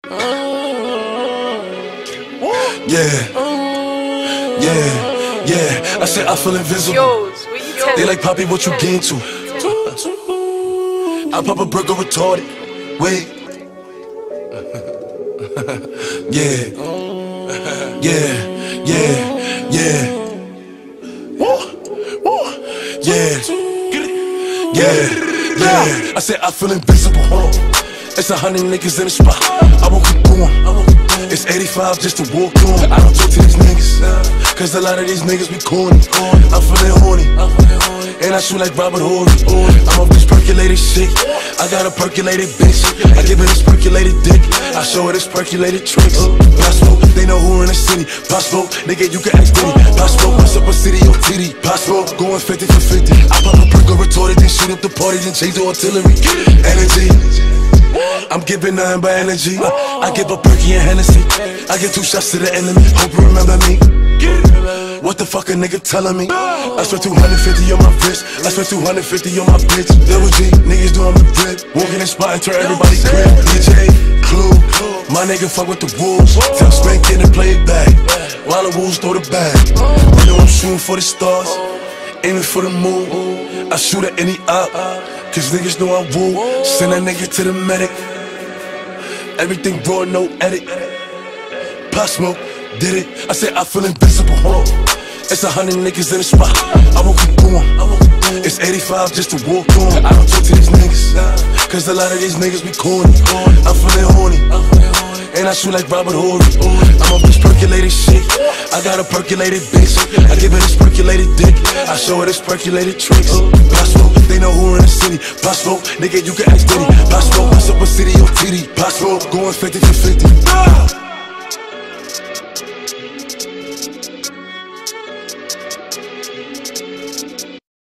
I said I feel invisible. They like, Poppy, what you gain to? I pop a burger retarded. Wait. Yeah. I said I feel invisible. It's 100 niggas in the spot. I won't keep going. It's 85 just to walk on. I don't talk to these niggas, cause a lot of these niggas be corny. I'm feeling horny, and I shoot like Robert Horry. I'm off this percolated shit. I got a percolated bitch. I give her this percolated dick. I show her this percolated tricks. Possible, they know who in the city. Possible, nigga, you can ask Diddy. Possible, what's up a city on TD. Possible, going 50 for 50. I pop a perk retarded, then shoot up the party, then change the artillery. Energy, I'm giving nothing but energy. I give a perky and Hennessy. I get 2 shots to the enemy. Hope you remember me. What the fuck a nigga telling me? I spent 250 on my wrist. I spent 250 on my bitch. Double G, niggas doing the drip. Walk in the spot and turn everybody crib. DJ, Clue, my nigga fuck with the wolves. Tell Spank in and play it back, while the wolves throw the bag. You know I'm shooting for the stars, aiming for the moon. I shoot at any op, cause niggas know I woo. Send that nigga to the medic. Everything raw, no edit. Pop Smoke, did it. I said I feel invisible. It's 100 niggas in the spot. I won't keep going. It's 85 just to walk on. I don't talk to these niggas, cause a lot of these niggas be corny. I'm feeling horny, and I shoot like Robert Horry. I'm off this percolated shit. I got a percolated bitch. I give her this percolated dick. I show her this percolated tricks. Possible, they know who in the city. Possible, nigga, you can ask Diddy. Possible, what's up a city on TD. Possible, going 50 for 50.